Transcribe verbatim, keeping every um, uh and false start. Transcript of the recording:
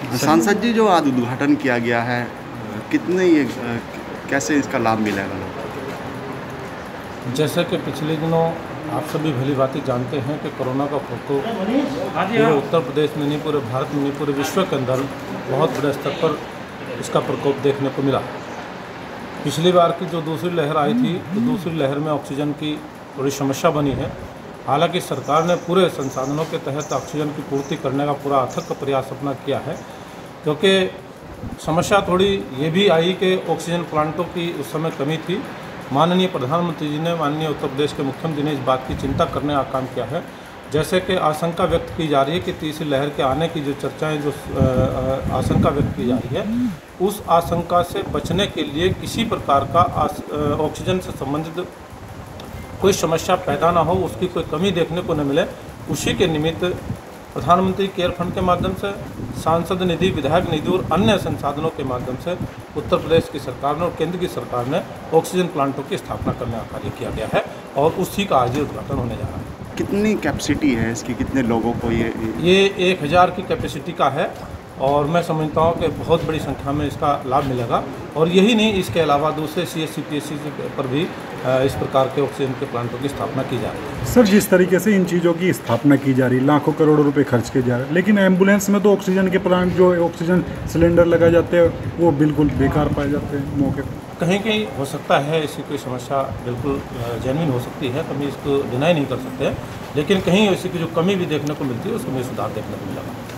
सांसद जी, जो आज उद्घाटन किया गया है, कितने ये कैसे इसका लाभ मिलेगा लोगों को? जैसे कि पिछले दिनों आप सभी भली भांति जानते हैं कि कोरोना का प्रकोप पूरे उत्तर प्रदेश में नहीं, पूरे भारत में नहीं, पूरे विश्व के अंदर बहुत बड़े स्तर पर इसका प्रकोप देखने को मिला। पिछली बार की जो दूसरी लहर आई थी, तो दूसरी लहर में ऑक्सीजन की थोड़ी समस्या बनी है। हालांकि सरकार ने पूरे संसाधनों के तहत ऑक्सीजन की पूर्ति करने का पूरा अथक प्रयास अपना किया है, क्योंकि समस्या थोड़ी ये भी आई कि ऑक्सीजन प्लांटों की उस समय कमी थी। माननीय प्रधानमंत्री जी ने, माननीय उत्तर प्रदेश के मुख्यमंत्री ने इस बात की चिंता करने का काम किया है। जैसे कि आशंका व्यक्त की जा रही है कि तीसरी लहर के आने की जो चर्चाएं, जो आशंका व्यक्त की जा रही है, उस आशंका से बचने के लिए किसी प्रकार का ऑक्सीजन से संबंधित कोई समस्या पैदा ना हो, उसकी कोई कमी देखने को न मिले, उसी के निमित्त प्रधानमंत्री केयर फंड के माध्यम से, सांसद निधि, विधायक निधि और अन्य संसाधनों के माध्यम से उत्तर प्रदेश की सरकार ने और केंद्र की सरकार ने ऑक्सीजन प्लांटों की स्थापना करने का कार्य किया गया है और उसी का आज उद्घाटन होने जा रहा है। कितनी कैपेसिटी है इसकी, कितने लोगों को ये ये एक हज़ार की कैपेसिटी का है और मैं समझता हूँ कि बहुत बड़ी संख्या में इसका लाभ मिलेगा। और यही नहीं, इसके अलावा दूसरे C S C P S C पर भी इस प्रकार के ऑक्सीजन के प्लांटों की स्थापना की जा रही है। सर, जिस तरीके से इन चीज़ों की स्थापना की जा रही है, लाखों करोड़ों रुपए खर्च किए जा रहे हैं, लेकिन एम्बुलेंस में तो ऑक्सीजन के प्लांट, जो ऑक्सीजन सिलेंडर लगाए जाते हैं, वो बिल्कुल बेकार पाए जाते हैं मौके पर। कहीं कहीं हो सकता है ऐसी कोई समस्या बिल्कुल जेन्युइन हो सकती है, कभी इसको डिनाई नहीं कर सकते, लेकिन कहीं ऐसी की जो कमी भी देखने को मिलती है, उसमें सुधार देखने को मिलेगा।